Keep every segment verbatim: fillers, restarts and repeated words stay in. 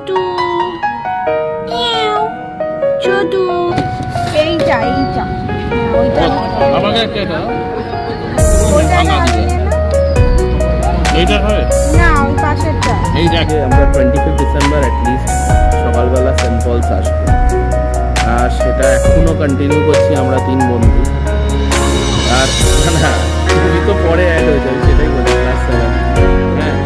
ছোটু ছোটু এইটা এইটা ওইটা আমাকে একটা দাও ওইটা না এইটা হয় না ওই পাশেরটা এই দেখে আমরা পঁচিশে ডিসেম্বর অ্যাটলিস্ট সকালবেলা সেন্ট পলস আসবো আর সেটা এখনো কন্টিনিউ করছি আমরা তিন বন্ধু আর না তুমি তো পরে অ্যাড হয়ে যাবে সেটাই বলছি ক্লাস সেভেন হ্যাঁ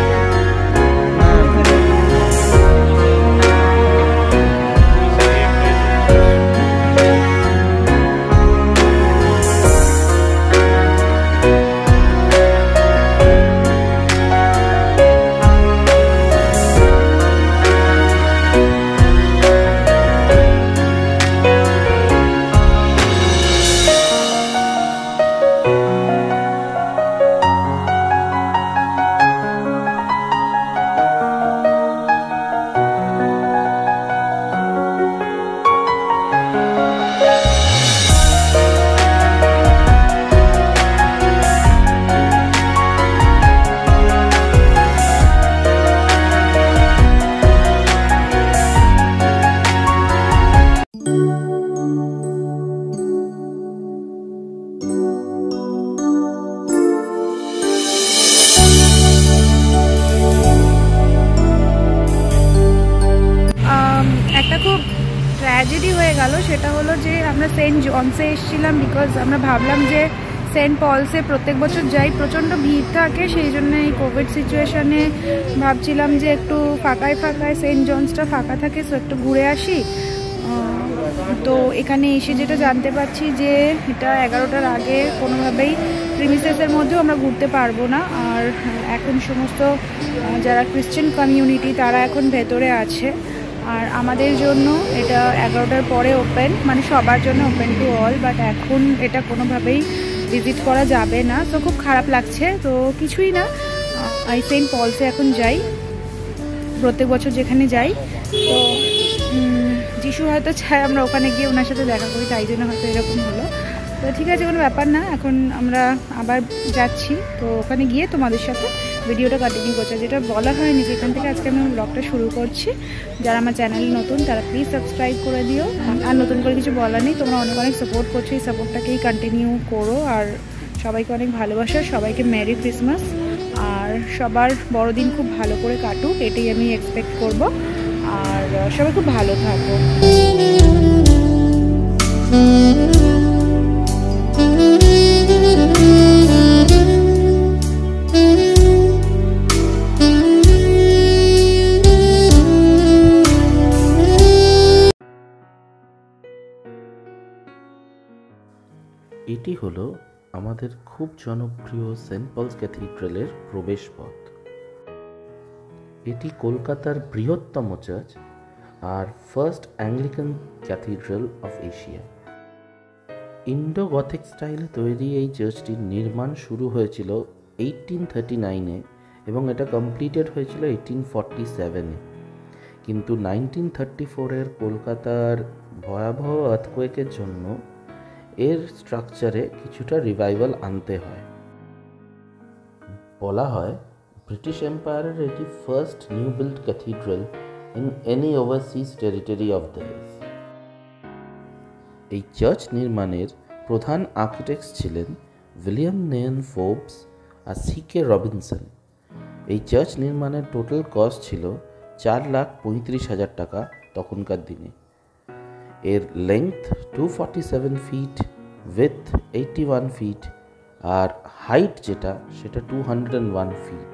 ট্র্যাজেডি হয়ে গেল সেটা হলো যে আমরা সেন্ট জনসে এসেছিলাম বিকজ আমরা ভাবলাম যে সেন্ট পলসে প্রত্যেক বছর যাই প্রচণ্ড ভিড় থাকে সেই জন্য এই কোভিড সিচুয়েশানে ভাবছিলাম যে একটু ফাঁকায় ফাঁকায় সেন্ট জনসটা ফাঁকা থাকে সো একটু ঘুরে আসি তো এখানে এসে যেটা জানতে পারছি যে এটা এগারোটার আগে কোনোভাবেই প্রিমিসেসের মধ্যেও আমরা ঘুরতে পারবো না আর এখন সমস্ত যারা খ্রিশ্চান কমিউনিটি তারা এখন ভেতরে আছে আর আমাদের জন্য এটা এগারোটার পরে ওপেন মানে সবার জন্য ওপেন টু অল বাট এখন এটা কোনোভাবেই ভিজিট করা যাবে না তো খুব খারাপ লাগছে তো কিছুই না আই সেন্ট পলসে এখন যাই প্রত্যেক বছর যেখানে যাই তো যিশু হয়তো চায় আমরা ওখানে গিয়ে ওনার সাথে দেখা করি তাই জন্য হয়তো এরকম হলো তো ঠিক আছে কোনো ব্যাপার না এখন আমরা আবার যাচ্ছি তো ওখানে গিয়ে তোমাদের সাথে ভিডিওটা কন্টিনিউ করছি যেটা বলা হয়নি যে এখান থেকে আজকে আমি ব্লগটা শুরু করছি যারা আমার চ্যানেলে নতুন তারা প্লিজ সাবস্ক্রাইব করে দিও আর নতুন করে কিছু বলার নেই তোমরা অনেক অনেক সাপোর্ট করছো এই সাপোর্টটাকেই কন্টিনিউ করো আর সবাইকে অনেক ভালোবাসো সবাইকে মেরি ক্রিসমাস আর সবার বড়দিন খুব ভালো করে কাটুক এটাই আমি এক্সপেক্ট করব আর সবাই খুব ভালো থাকো এটি হলো আমাদের খুব জনপ্রিয় সেন্ট পলস ক্যাথিড্রালের প্রবেশপথ এটি কলকাতার বৃহত্তম চার্চ আর first Anglican cathedral of Asia Indo Gothic স্টাইলে তৈরি এই চার্চটির নির্মাণ শুরু হয়েছিল এইটিন থার্টি নাইনে এবং এটা কমপ্লিটেড হয়েছিল এইটিন ফর্টি সেভেনে কিন্তু নাইনটিন থার্টি ফোরের কলকাতার ভয়াবহ আর্থকোয়েকের জন্য এর স্ট্রাকচারে কিছুটা রিভাইভাল আনতে হয় বলা হয় ব্রিটিশ এম্পায়ারের এটি first new build cathedral in any overseas territory of the দেশ এই চার্চ নির্মাণের প্রধান আর্কিটেক্টস ছিলেন উইলিয়াম নেয়ন ফোর্বস আর সি কে রবিনসন এই চার্চ নির্মাণের টোটাল কস্ট ছিল চার লাখ পঁয়ত্রিশ হাজার টাকা তখনকার দিনে এর length two forty seven feet with eighty one feet আর হাইট যেটা সেটা টু হান্ড্রেড ওয়ান ফিট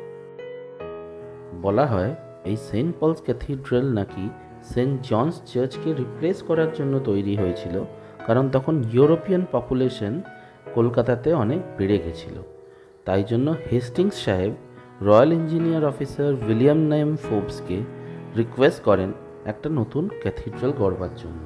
বলা হয় এই সেন্ট পলস ক্যাথিড্রাল নাকি সেন্ট জনস চার্চকে রিপ্লেস করার জন্য তৈরি হয়েছিল কারণ তখন ইউরোপিয়ান পপুলেশন কলকাতাতে অনেক বেড়ে গেছিল তাই জন্য হেস্টিংস সাহেব রয়্যাল ইঞ্জিনিয়ার অফিসার উইলিয়াম নেয়ন ফোর্বসকে রিকোয়েস্ট করেন একটা নতুন ক্যাথিড্রাল গড়বার জন্য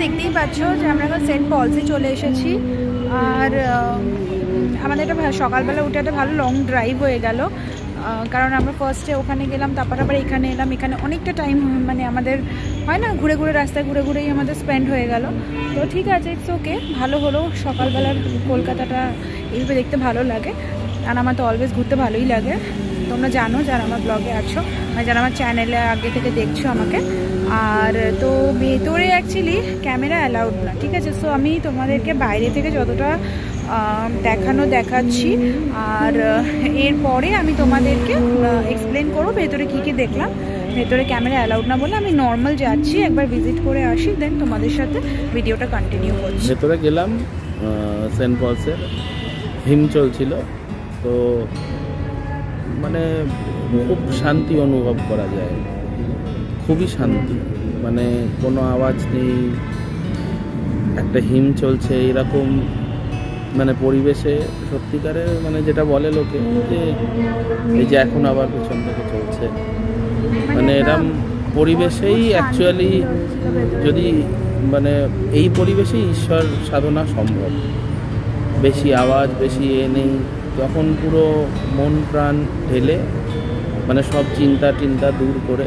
দেখতেই পাচ্ছ যে আমরা এখন সেন্ট পলসে চলে এসেছি। আর আমাদের একটা সকালবেলা উঠে একটা ভালো লং ড্রাইভ হয়ে গেল, কারণ আমরা ফার্স্টে ওখানে গেলাম, তারপর আবার এখানে এলাম। এখানে অনেকটা টাইম মানে আমাদের হয় না, ঘুরে ঘুরে রাস্তায় ঘুরে ঘুরেই আমাদের স্পেন্ড হয়ে গেল। তো ঠিক আছে, ইটস ওকে, ভালো হলো। সকালবেলার কলকাতাটা এইভাবে দেখতে ভালো লাগে, আর আমার তো অলওয়েজ ঘুরতে ভালোই লাগে। তোমরা জানো যারা আমার ব্লগে আছো, আর যারা আমার চ্যানেলে আগে থেকে দেখছো আমাকে। আর তো ভেতরে অ্যাকচুয়ালি ক্যামেরা অ্যালাউড না, ঠিক আছে। সো আমি তোমাদেরকে বাইরে থেকে যতটা দেখানো দেখাচ্ছি, আর এরপরে আমি তোমাদেরকে এক্সপ্লেন করবো ভেতরে কী কী দেখলাম। ভেতরে ক্যামেরা অ্যালাউড না বলে আমি নর্মাল যাচ্ছি, একবার ভিজিট করে আসি, দেন তোমাদের সাথে ভিডিওটা কন্টিনিউ করছি। ভেতরে গেলাম, সেন্ট পলসের হিম চলছিল, তো মানে খুব শান্তি অনুভব করা যায়, খুবই শান্তি, মানে কোনো আওয়াজ নেই, একটা হিম চলছে এরকম মানে পরিবেশে সত্যিকারের, মানে যেটা বলে লোকে যে এই যে এখন আবার পেছন থেকে চলছে, মানে এরম পরিবেশেই অ্যাকচুয়ালি যদি মানে এই পরিবেশেই ঈশ্বর সাধনা সম্ভব। বেশি আওয়াজ বেশি এ নেই, তখন পুরো মন প্রাণ ঢেলে মানে সব চিন্তা টিন্তা দূর করে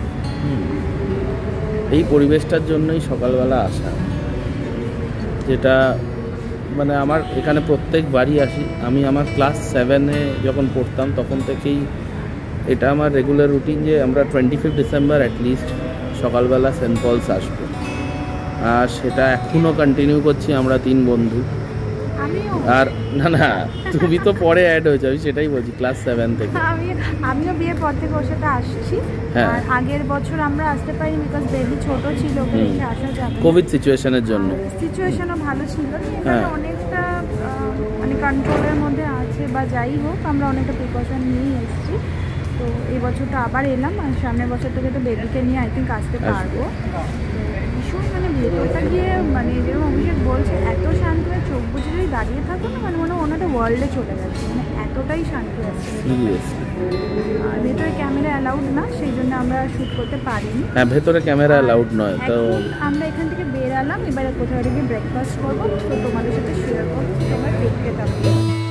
এই পরিবেশটার জন্যই সকালবেলা আসা, যেটা মানে আমার এখানে প্রত্যেকবারই আসি। আমি আমার ক্লাস সেভেনে যখন পড়তাম তখন থেকেই এটা আমার রেগুলার রুটিন যে আমরা টোয়েন্টি ফিফথ ডিসেম্বর অ্যাটলিস্ট সকালবেলা সেন্ট পলস আসবো, আর সেটা এখনও কন্টিনিউ করছি আমরা তিন বন্ধু। আর না না, তুমি তো পরে অ্যাড হয়েছে, আমি সেটাই বলছি, ক্লাস সেভেন থেকে। আমি আমিও বিয়ের পর থেকে ওর সাথে আসছি। আর আগের বছর আমরা আসতে পারি বিকজ বেবি ছোট ছিল, ওকে আসা যাবে কোভিড সিচুয়েশনের জন্য। সিচুয়েশনও ভালো ছিল, অনেকটা মানে কন্ট্রোলের মধ্যে আছে, বা যাই হোক আমরা অনেকটা প্রিকশন নিয়েই এসেছি। তো এই বছরটা আবার এলাম, আর সামনের বছর থেকে তো বেবিকে নিয়ে আই থিঙ্ক আসতে পারবো। ভীষণ মানে ভেতরটা গিয়ে মানে যেরকম অভিষেক বলছে, এত শান্তি হয়, চোখ বুঝে যদি দাঁড়িয়ে থাকো না, মানে মনে হয় ওনাটা ওয়ার্ল্ডে চলে যাচ্ছে, মানে এতটাই শান্তি আছে। আর ভেতরে ক্যামেরা অ্যালাউড না, সেই জন্য আমরা শ্যুট করতে পারিনি। হ্যাঁ, ভেতরে ক্যামেরা অ্যালাউড নয়। তো আমরা এখান থেকে বেরালাম, এবারে কোথাও গিয়ে ব্রেকফাস্ট করবো, তো তোমাদের সাথে শেয়ার করছি, তোমরা দেখতে থাকো।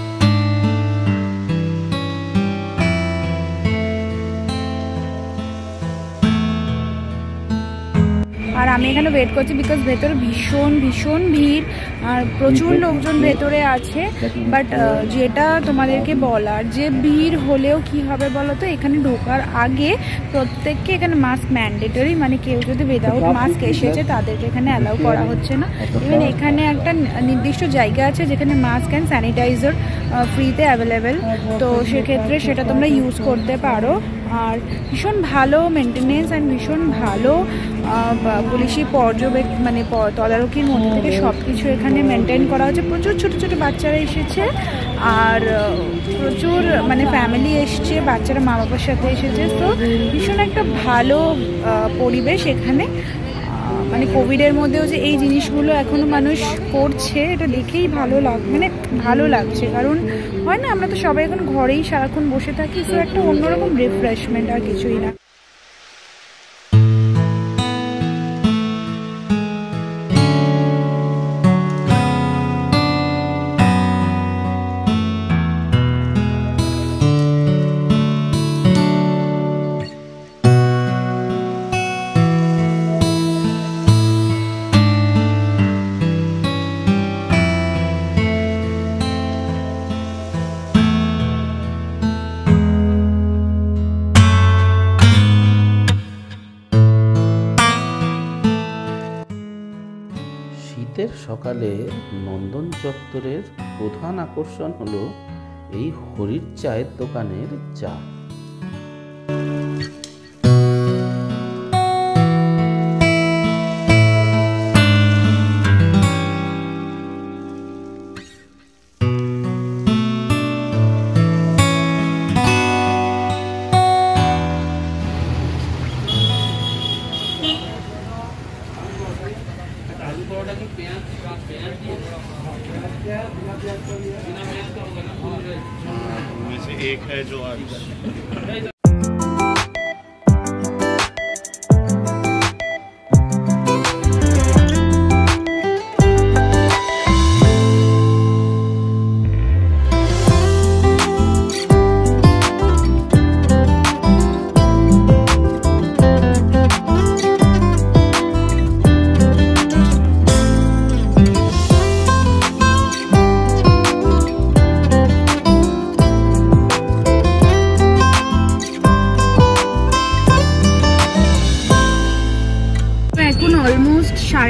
আর আমি এখানে ওয়েট করছি বিকজ ভেতরে ভীষণ ভীষণ ভিড়, আর প্রচুর লোকজন ভেতরে আছে। বাট যেটা তোমাদেরকে বলার, যে ভিড় হলেও কি হবে বলো তো, এখানে ঢোকার আগে প্রত্যেককে এখানে মাস্ক ম্যান্ডেটরি, মানে কেউ যদি উইদাউট মাস্ক এসেছে তাদেরকে এখানে অ্যালাউ করা হচ্ছে না। ইভেন এখানে একটা নির্দিষ্ট জায়গা আছে যেখানে মাস্ক অ্যান্ড স্যানিটাইজার ফ্রিতে অ্যাভেলেবেল, তো সেক্ষেত্রে সেটা তোমরা ইউজ করতে পারো। আর ভীষণ ভালো মেনটেনেন্স অ্যান্ড ভীষণ ভালো পুলিশি পর্যবেক্ষণ, মানে তদারকির মধ্যে থেকে সব কিছু এখানে মেনটেন করা হচ্ছে। প্রচুর ছোটো ছোটো বাচ্চারা এসেছে, আর প্রচুর মানে ফ্যামিলি এসছে, বাচ্চারা মা বাবার সাথে এসেছে। তো ভীষণ একটা ভালো পরিবেশ এখানে। মানে কোভিডের মধ্যেও যে এই জিনিসগুলো এখনও মানুষ করছে, এটা দেখেই ভালো লাগ মানে ভালো লাগছে। কারণ হয় না, আমরা তো সবাই এখন ঘরেই সারাক্ষণ বসে থাকি, তো একটা অন্যরকম রিফ্রেশমেন্ট, আর কিছুই না। শীতের সকালে নন্দন চত্বরের প্রধান আকর্ষণ হলো এই হরির চায়ের দোকানের চা। में से एक है जो आज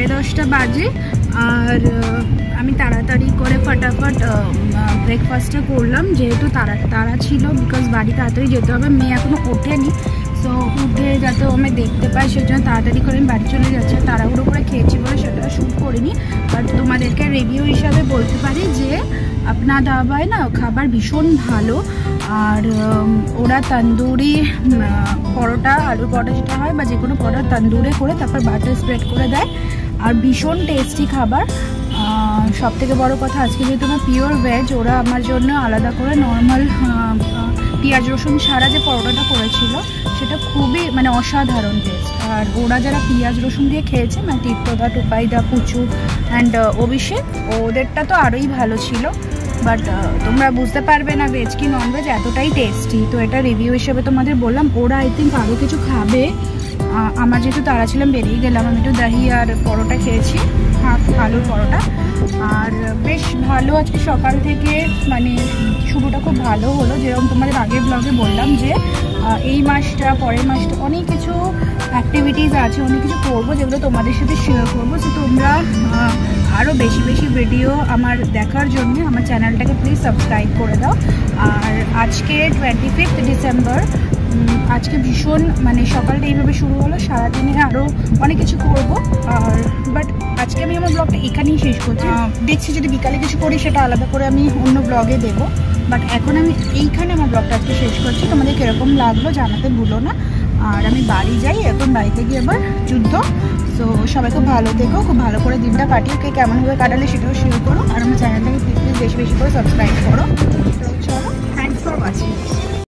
সাড়ে দশটা বাজে। আর আমি তাড়াতাড়ি করে ফটাফট ব্রেকফাস্টটা করলাম, যেহেতু তারা তারা ছিল, বিকজ বাড়ি তাড়াতাড়ি যেতে হবে। মেয়ে এখনও ওঠেনি, সো উঠে যাতে আমি দেখতে পাই সেই জন্য তাড়াতাড়ি করে আমি বাড়ি চলে যাচ্ছি। তাড়াহুড়ো করে খেয়েছি বলে সেটা শ্যুট করিনি, বাট তোমাদেরকে রিভিউ হিসাবে বলতে পারি যে আপনা ধাবায় না খাবার ভীষণ ভালো। আর ওরা তন্দুরি পরোটা, আলুর পরোটা যেটা হয় বা যে কোনো পরোটা তন্দুরে করে তারপর বাটার স্প্রেড করে দেয়, আর ভীষণ টেস্টি খাবার। সব থেকে বড় কথা, আজকে যেহেতু আমার পিওর ভেজ, ওরা আমার জন্য আলাদা করে নর্মাল পেঁয়াজ রসুন ছাড়া যে পরোটাটা করেছিল সেটা খুবই মানে অসাধারণ টেস্ট। আর ওরা যারা পেঁয়াজ রসুন দিয়ে খেয়েছে, মানে তীর্থদা, টুপাইদা, পুচু অ্যান্ড অভিষেক, ওদেরটা তো আরোই ভালো ছিল। বাট তোমরা বুঝতে পারবে না ভেজ কি ননভেজ, এতটাই টেস্টি। তো এটা রিভিউ হিসেবে তোমাদের বললাম। ওরা আই থিঙ্ক আরও কিছু খাবে, আমার যেহেতু তারা ছিলাম বেরিয়ে গেলাম। আমি একটু দহি আর পরোটা খেয়েছি, হাফ আলুর পরোটা। আর বেশ ভালো আজকে সকাল থেকে মানে শুরুটা খুব ভালো হলো। যেরকম তোমাদের আগের ব্লগে বললাম যে এই মাসটা পরের মাসটা অনেক কিছু অ্যাক্টিভিটিস আছে, অনেক কিছু করবো যেগুলো তোমাদের সাথে শেয়ার করবো। তো তোমরা আরও বেশি বেশি ভিডিও আমার দেখার জন্য আমার চ্যানেলটাকে প্লিজ সাবস্ক্রাইব করে দাও। আর আজকে টোয়েন্টি ফিফথ ডিসেম্বর, আজকে ভীষণ মানে সকালটা এইভাবে শুরু হলো, সারাদিনে আরও অনেক কিছু করবো। আর বাট আজকে আমি আমার ব্লগটা এখানেই শেষ করছি। দেখছি যদি বিকালে কিছু করি সেটা আলাদা করে আমি অন্য ব্লগে দেবো, বাট এখন আমি এইখানে আমার ব্লগটা আজকে শেষ করছি। তোমাদের কীরকম লাগলো জানাতে ভুলো না। আর আমি বাড়ি যাই এখন, বাড়িতে গিয়ে আবার যুদ্ধ। সো সবাই খুব ভালো থেকো, খুব ভালো করে দিনটা কাটিয়ে, কে কেমনভাবে কাটালে সেটাও শেয়ার করো। আর আমার চ্যানেলটাকে প্লিজ প্লিজ বেশি বেশি করে সাবস্ক্রাইব করো। তো চলো, থ্যাংকস ফর ওয়াচিং।